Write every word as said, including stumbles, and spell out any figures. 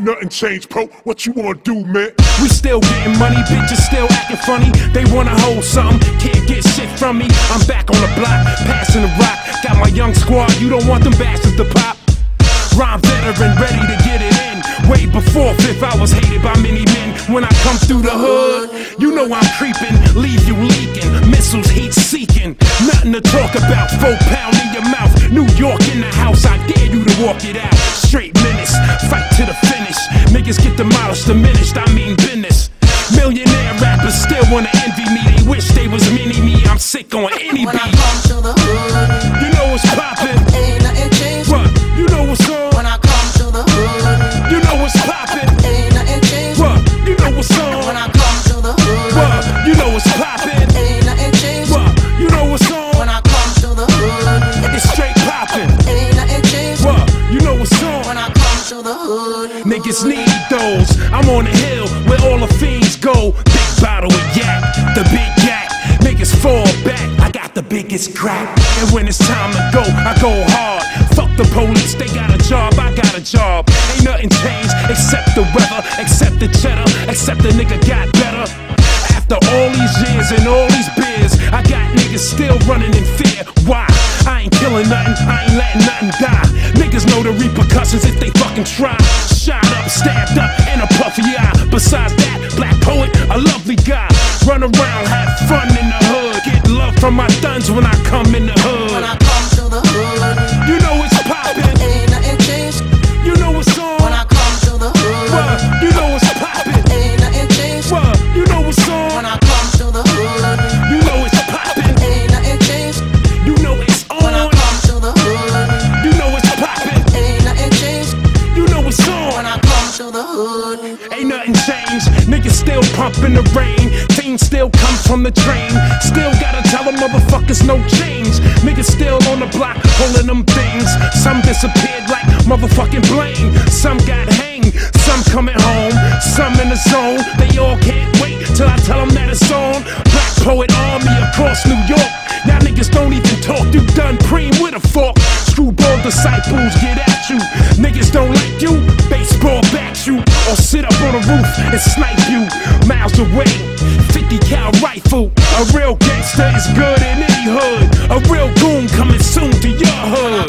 nothing changed, bro. What you wanna do, man? We still getting money, bitches still acting funny. They wanna hold something, can't get shit from me. I'm back on the block, passing the rock. Got my young squad, you don't want them bastards to pop. Rhyme veteran, ready to get it in. Way before Fifth, I was hated by many men. When I come through the hood, you know I'm creeping, leave you leaking, missiles heat seeking. Nothing to talk about, four pound in your mouth. New York in the house, I dare you to walk it out. Straight menace, fight to the finish. Niggas get demolished, diminished, I mean business. Millionaire rappers still wanna envy me. They wish they was mini me, I'm sick on any when beat. I come to the hood, you know what's poppin'. Ain't nothing changed. What? You know what's on. When I come to the hood, you know what's poppin'. Ain't nothing changed. What? You know what's on. When I come to the hood, What? You know what's poppin'. Ain't nothing changed. What? You know what's on. When I come to the hood, It's straight poppin'. Ain't nothing changed. What? You know what's on. When I come to the hood, Niggas need those. I'm on the hill where all the fiends go. Big bottle of yak, the big yak. Niggas fall back. I got the biggest crack. And when it's time to go, I go hard. Fuck the police, they got a job, I got a job. Ain't nothing changed except the weather, except the cheddar, except the nigga got better. After all these years and all these beers, I got niggas still running in fear. Why? I ain't killing nothing, I ain't letting nothing die. Niggas know the repercussions if they fucking try. Shot up, stabbed up, in a puffy eye. Besides that, black poet, a lovely guy. Run around, have fun in the hood. Get love from my thuns when I come in the hood. when I come to the hood, You know it's poppin'. ain't nothing changed. You know what's on. When I come to the hood, What? You know it's poppin'. ain't nothing changed. What? You know what's When on. I come to the hood, You know it's poppin'. ain't nothing changed. You know it's When I on. come to the hood, You know it's poppin'. ain't nothing changed. You know it's When on. I come to the hood, Ain't nothing changed. Niggas still pumping the rain. Fiends still come from the train. Still gotta tell them motherfuckers no change. Niggas still on the block holding them things. Some disappeared like motherfucking Blaine. Some got hanged. Some coming home. Some in the zone. They all can't wait till I tell them that it's on. Black Poet Army across New York. Now niggas don't even talk. You done preem with a fork. Screwball disciples get at you. Niggas don't like you. Baseball bats you. Or sit up on a roof and snipe you. Miles away. fifty cal rifle. A real gangster is good in any hood. A real goon coming soon to your hood.